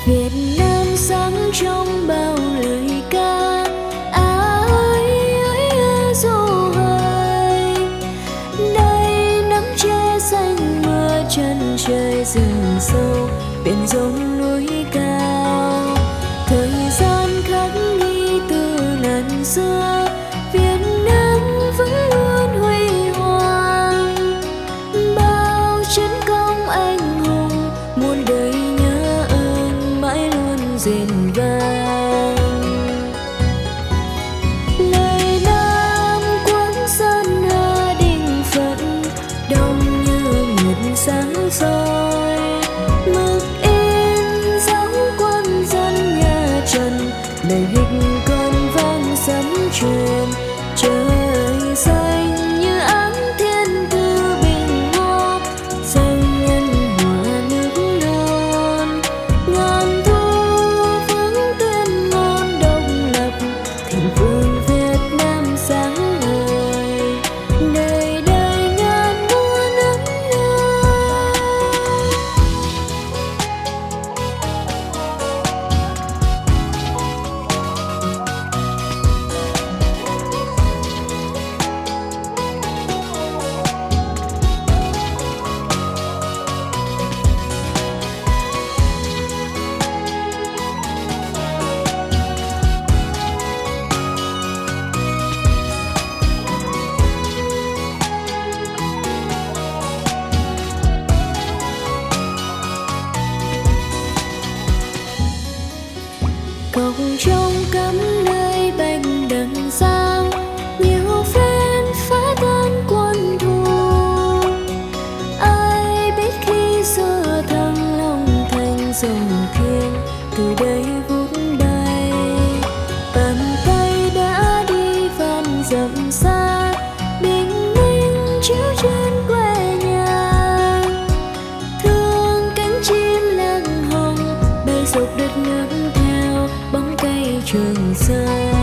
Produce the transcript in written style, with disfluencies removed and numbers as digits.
Việt Nam sáng trong bao lời ca ơi ơi dù hơi. Đây nắng che xanh mưa chân trời rừng sâu biển rộng núi cao. Thời gian khắc ghi từ ngàn xưa, Việt Nam vẫn luôn huy hoàng. Bao chiến công anh hùng muôn đời nhớ ơn mãi luôn rền vang. Lời Nam Quốc Sơn Hà Đình Phận đông như nguyệt sáng soi. Mực in dấu quân dân nhà Trần, lời hịch còn vang sấm truyền. Trời xanh như áng thiên thư bình ngô, xanh nhân hòa nước non. Ngàn thu vững tuyên ngôn độc lập, thịnh vượng Việt Nam sáng ngời. Đời đời ngàn muôn ấm ơi. Cộng trong cắm nơi bành đằng giang, nhiều phen phá tan quân thù. Ai biết khi xưa thăng long thành dòng thiên, từ đây vút bay. Bàn tay đã đi vạn dặm xa, bình minh chiếu trên quê nhà. Thương cánh chim lăng hồng bay dọc đất nước theo bóng cây Trường Sơn.